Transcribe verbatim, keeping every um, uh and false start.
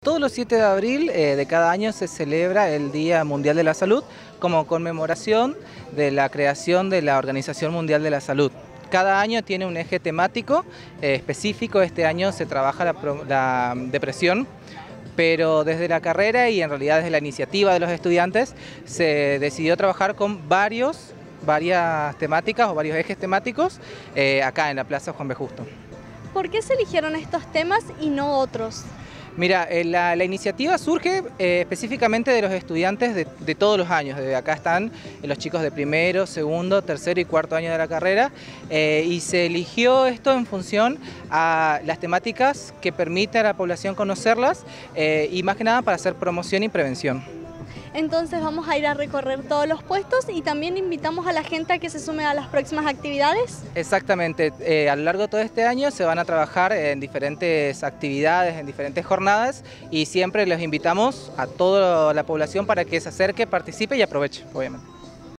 Todos los siete de abril eh, de cada año se celebra el Día Mundial de la Salud como conmemoración de la creación de la Organización Mundial de la Salud. Cada año tiene un eje temático eh, específico. Este año se trabaja la, la depresión, pero desde la carrera y en realidad desde la iniciativa de los estudiantes se decidió trabajar con varios, varias temáticas o varios ejes temáticos eh, acá en la Plaza Juan B. Justo. ¿Por qué se eligieron estos temas y no otros? Mira, eh, la, la iniciativa surge eh, específicamente de los estudiantes de, de todos los años. Desde acá están eh, los chicos de primero, segundo, tercero y cuarto año de la carrera eh, y se eligió esto en función a las temáticas que permite a la población conocerlas eh, y más que nada para hacer promoción y prevención. Entonces vamos a ir a recorrer todos los puestos y también invitamos a la gente a que se sume a las próximas actividades. Exactamente, eh, a lo largo de todo este año se van a trabajar en diferentes actividades, en diferentes jornadas y siempre los invitamos a toda la población para que se acerque, participe y aproveche, obviamente.